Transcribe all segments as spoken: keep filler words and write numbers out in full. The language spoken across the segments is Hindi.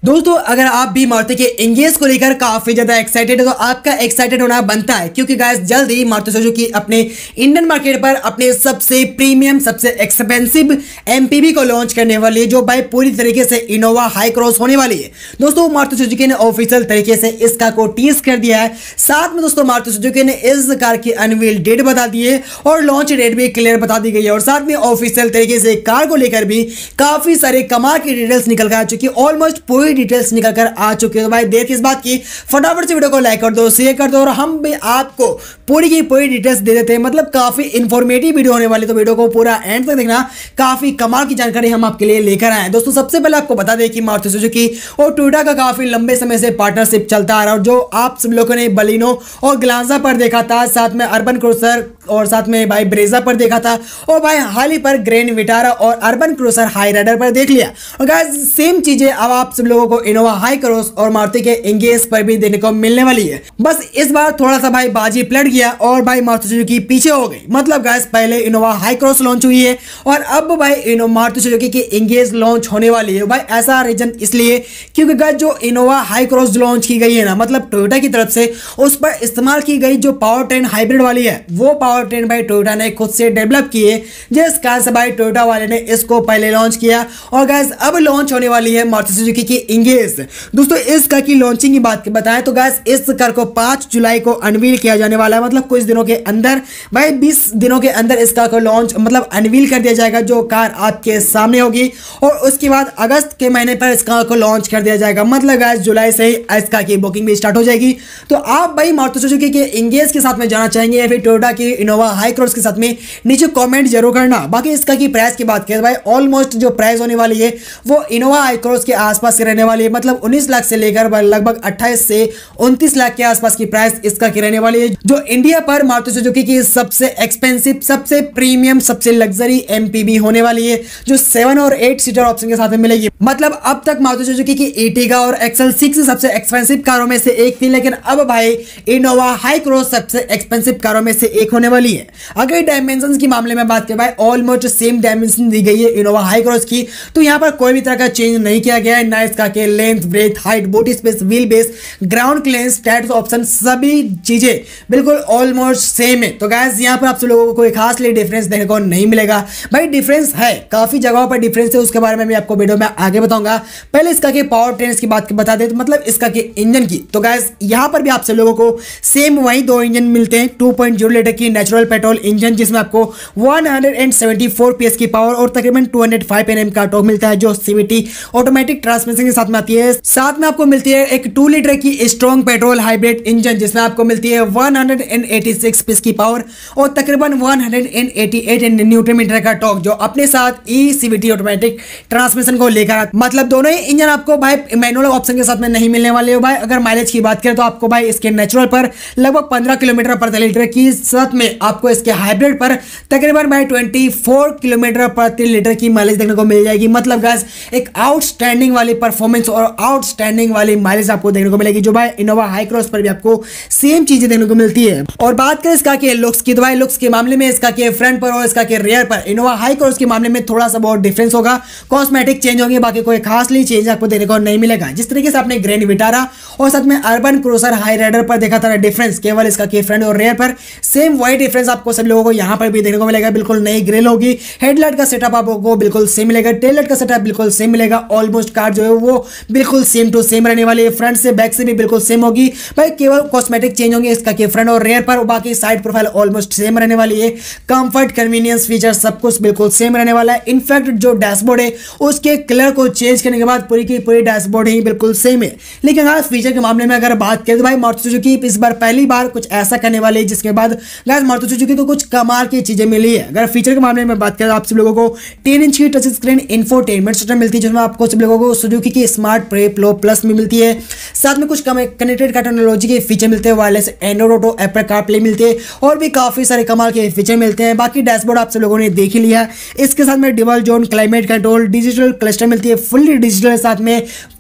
दोस्तों अगर आप भी मारुति के एंगेज को लेकर काफी ज्यादा एक्साइटेड है तो आपका एक्साइटेड होना बनता है, क्योंकि गाइस जल्द ही मारुति सुजुकी अपने इंडियन मार्केट पर अपने सबसे प्रीमियम सबसे एक्सपेंसिव एमपीवी को लॉन्च करने वाली है, जो भाई पूरी तरीके से इनोवा हाई क्रॉस होने वाली है। दोस्तों मारुति सुजुकी ने ऑफिशियल तरीके से इस कार को टीज कर दिया है। साथ में दोस्तों मारुति सुजुकी ने इस कार की अनवील डेट बता दी है और लॉन्च डेट भी क्लियर बता दी गई है, और साथ में ऑफिशियल तरीके से कार को लेकर भी काफी सारे कमाल की डिटेल्स निकल कर आ चुकी है। ऑलमोस्ट पूरी डिटेल्स निकल कर आ चुके हैं। तो भाई देर किस बात की, फटाफट से वीडियो को लाइक कर दो, शेयर कर दो, और हम भी आपको पूरी की पूरी डिटेल्स दे देते हैं। मतलब काफी इंफॉर्मेटिव वीडियो होने वाली, तो वीडियो को पूरा एंड तक देखना। काफी कमाल की जानकारी हम आपके लिए लेकर आए हैं। दोस्तों सबसे पहले आपको बता दें कि मारुति सुजुकी और टोयोटा का काफी लंबे समय से पार्टनरशिप चलता आ रहा है, और जो आप सब लोगों ने बलिनो और ग्लांजा पर देखा था, साथ में अर्बन क्रूजर और साथ में भाई ब्रेजा पर देखा था, और भाई हाल ही पर ग्रैंड विटारा और अर्बन क्रूजर हाई राइडर पर देख लिया। और गाइस सेम चीजें अब आप सब लोगों को इनोवा हाई क्रॉस और मारुति के एंगेज पर भी देखने को मिलने वाली है। बस इस बार थोड़ा सा भाई बाजी पलट गया और भाई मारुति सुजुकी पीछे हो गई। मतलब गाइस पहले इनोवा हाई क्रॉस लॉन्च हुई है और अब भाई इनो मारुति सुजुकी की एंगेज लॉन्च होने वाली है। भाई ऐसा रीजन इसलिए क्योंकि गाइस जो इनोवा हाई क्रॉस लॉन्च की गई है ना, मतलब टोयोटा की तरफ से उस पर इस्तेमाल की गई जो पावर ट्रेन हाइब्रिड वाली है, वो पावर ट्रेन भाई टोयोटा ने खुद से डेवलप की है, जिस कार से भाई टोयोटा वाले ने इसको पहले लॉन्च किया। और गाइस अब लॉन्च होने वाली है मारुति सुजुकी की एंगेज। दोस्तों इस कार की लॉन्चिंग की बात बताएं तो गाइस इस कार को पाँच जुलाई को अनवील किया जाने वाला है। मतलब कुछ दिनों के अंदर भाई बीस दिनों के अंदर इस कार को लॉन्च मतलब अनवील कर दिया जाएगा, जो कार आपके सामने होगी, और उसके बाद अगस्त के महीने पर इस कार को लॉन्च कर दिया जाएगा। मतलब गाइस जुलाई से ही इस कार की बुकिंग भी स्टार्ट हो जाएगी। तो आप भाई मारुति सुजुकी के एंगेज के साथ में जाना चाहेंगे या फिर टोयोटा की इनोवा हाई क्रॉस के साथ में, नीचे कमेंट जरूर करना। बाकी इसका की प्राइस की बात करें भाई, ऑलमोस्ट जो प्राइस होने वाली है वो इनोवा हाई क्रॉस के आसपास की रहने वाली है। मतलब उन्नीस लाख से लेकर लगभग अट्ठाईस से उनतीस लाख के आसपास की प्राइस इसका की रहने वाली है, जो इंडिया पर मारुति सुजुकी की सबसे एक्सपेंसिव सबसे प्रीमियम सबसे लग्जरी एमपीवी होने वाली है, जो सेवन और एट सीटर ऑप्शन के साथ में मिलेगी। मतलब अब तक मारुति सुजुकी की एर्टिगा और एक्सेल सिक्स सबसे एक्सपेंसिव कारों में से एक थी, लेकिन अब भाई इनोवा हाई क्रॉस सबसे एक्सपेंसिव कारों में से एक होने वाली है। अगर डायमेंशन की मामले में बात करें भाई, ऑलमोस्ट सेम डायमेंशन दी गई है इनोवा हाई क्रॉस की, तो यहाँ पर कोई भी तरह का चेंज नहीं किया गया है। ना इसका के length, breadth, height, body space, wheel base, ground clearance, stats option सभी चीजें बिल्कुल ऑलमोस्ट सेम है। तो गाइस यहाँ पर आप सब लोगों को कोई खास लिए डिफरेंस देखने को नहीं मिलेगा। भाई डिफरेंस है, काफी जगहों पर डिफरेंस है, उसके बारे में भी आपको वीडियो में आगे बताऊंगा। पहले इसका के पावर ट्रेन की बात बता दे, तो मतलब इसका के इंजन की, तो गाइस यहाँ पर भी आप सब लोगों को सेम वही दो इंजन मिलते हैं। टू पॉइंट ज़ीरो लीटर की नेचुरल पेट्रोल इंजन, जिसमें आपको one hundred seventy four PS की पावर और तकरीबन टू हंड्रेड फाइव एनएम का टॉर्क मिलता है, जो सीवीटी ऑटोमेटिक ट्रांसमिशन के साथ में आती है। साथ में आपको मिलती है एक टू लीटर की स्ट्रॉन्ग पेट्रोल हाइब्रिड इंजन, जिसमें आपको मिलती है one hundred eighty six PS की पावर और तकरीबन one hundred eighty eight newton metre का टॉर्क, जो अपने साथ ई सीवीटी ऑटोमेटिक ट्रांसमिशन को लेकर, मतलब दोनों ही इंजन आपको भाई मैनुअल ऑप्शन के साथ में नहीं मिलने वाले हो। भाई अगर माइलेज की बात करें तो आपको भाई इसके नेचुरल पर लगभग पंद्रह किलोमीटर प्रति लीटर की, साथ में आपको इसके हाइब्रिड पर तकरीबन भाई चौबीस किलोमीटर प्रति लीटर की माइलेज देखने को मिल जाएगी। मतलब गाइस एक आउटस्टैंडिंग वाली परफॉर्मेंस और आउटस्टैंडिंग वाली माइलेज आपको देखने को मिलेगी, जो भाई इनोवा हाई क्रॉस पर भी आपको सेम चीजें देखने को मिलती है। और बात करें इसका के लुक्स की, तो भाई लुक्स के मामले में इसका के फ्रंट पर और इसका के रियर पर इनोवा हाई क्रॉस के मामले में थोड़ा सा बहुत डिफरेंस होगा। कॉस्मेटिक चेंज होंगे, बाकी कोई खास ली चेंज आपको देखने को नहीं मिलेगा। जिस तरीके से आपने ग्रैंड विटारा और साथ में अर्बन क्रूजर हाई राइडर पर देखा था डिफरेंस, केवल इसका के फ्रंट और रियर पर सेम वही डिफरेंस आपको सभी लोगों को यहाँ पर भी देखने को मिलेगा। बिल्कुल नई ग्रिल होगी, हेडलाइट का सेटअप आपको बिल्कुल सेम मिलेगा, टेल लाइट का सेटअप बिल्कुल सेम मिलेगा। ऑलमोस्ट कार जो है वो बिल्कुल सेम टू सेम रहने वाली है, फ्रंट से बैक से भी बिल्कुल सेम होगी। भाई केवल कॉस्मेटिक चेंज होंगे इसका के फ्रंट और रेयर पर, बाकी साइड प्रोफाइल ऑलमोस्ट सेम रहने वाली है। कंफर्ट, कन्वीनियंस, फीचर सब कुछ बिल्कुल सेम रहने वाला है। इनफैक्ट जो डैशबोर्ड है उसके कलर को चेंज करने के बाद पूरी की पूरी डैशबोर्ड ही बिल्कुल सेम है। लेकिन हाँ फीचर के मामले में अगर बात करें तो भाई मारुति सुजुकी इस बार पहली बार कुछ ऐसा करने वाली है, जिसके बाद गाइस मारुति सुजुकी को कुछ कमाल की चीजें मिली है। अगर फीचर के मामले में बात करें तो आप सब लोगों को टेन इंच की टच स्क्रीन इंफोटेनमेंट सिस्टम मिलती है, जिसमें आपको सब लोगों को सुजुकी की स्मार्ट प्रे प्रो प्लस में मिलती है। साथ में कुछ कनेक्टेड कार टेक्नोलॉजी के फीचर मिलते हैं, wireless Android Auto, Apple CarPlay मिलते हैं, और भी काफी सारे कमाल के फीचर मिलते हैं। बाकी डैशबोर्ड आप सब लोगों ने देख ही लिया। इसके साथ में dual zone climate control, digital cluster मिलती है, फुल्ली डिजिटल, साथ में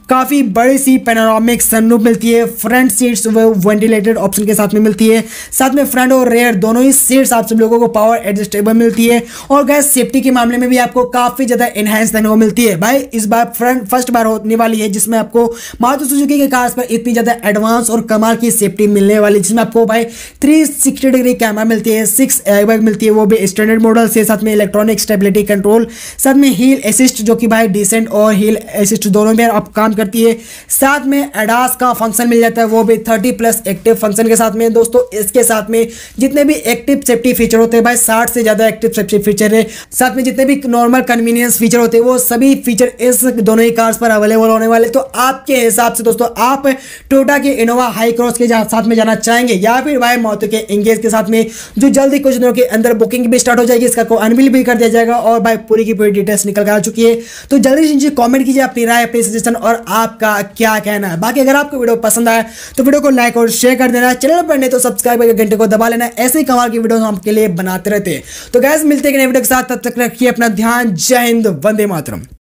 काफ़ी बड़ी सी पैनोरामिक सनरूफ मिलती है। फ्रंट सीट्स वेंटिलेटेड ऑप्शन के साथ में मिलती है। साथ में फ्रंट और रेयर दोनों ही सीट्स आप सब लोगों को पावर एडजस्टेबल मिलती है। और गैस सेफ्टी के मामले में भी आपको काफ़ी ज़्यादा इनहेंस देखने को मिलती है। भाई इस बार फ्रंट फर्स्ट बार होने वाली है जिसमें आपको मारुति सुजुकी के कार्स पर इतनी ज़्यादा एडवांस और कमाल की सेफ्टी मिलने वाली, जिसमें आपको भाई थ्री सिक्सटी डिग्री कैमरा मिलती है, सिक्स एयरबैग मिलती है, वो भी स्टैंडर्ड मॉडल से। साथ में इलेक्ट्रॉनिक स्टेबिलिटी कंट्रोल, साथ में हील असिस्ट जो कि भाई डिसेंट और हील असिस्ट दोनों में आप काम करती है। साथ में एडास का फंक्शन मिल जाता है, वो भी थर्टी प्लस एक्टिव फंक्शन के साथ में। दोस्तों इसके साथ में जितने भी एक्टिव सेफ्टी फीचर होते हैं भाई साठ से ज़्यादा एक्टिव सेफ्टी फीचर है। साथ में जितने भी नॉर्मल कन्वीनियंस फीचर होते हैं वो सभी फीचर इस दोनों ही कार्स पर अवेलेबल होने वाले। तो आपके हिसाब से दोस्तों आप टोयोटा के इनोवा हाई क्रॉस के साथ में जाना चाहेंगे या फिर भाई मारुति के एंगेज के साथ में, जो जल्दी कुछ दिनों के अंदर बुकिंग भी स्टार्ट हो जाएगी, इसका को अनवील भी कर दिया जाएगा और भाई पूरी की पूरी डिटेल्स निकल कर आ चुकी है। तो जल्दी से नीचे कमेंट कीजिए अपनी राय, अपनी सजेशन और आपका क्या कहना है। बाकी अगर आपको वीडियो पसंद आया तो वीडियो को लाइक और शेयर कर देना, चैनल पर नहीं तो सब्सक्राइब करके घंटे को दबा लेना। ऐसे ही कमाल की वीडियो हम आपके लिए बनाते रहते हैं। तो गैस मिलते हैं नए वीडियो के साथ, तब तक रखिए अपना ध्यान। जय हिंद, वंदे मातरम।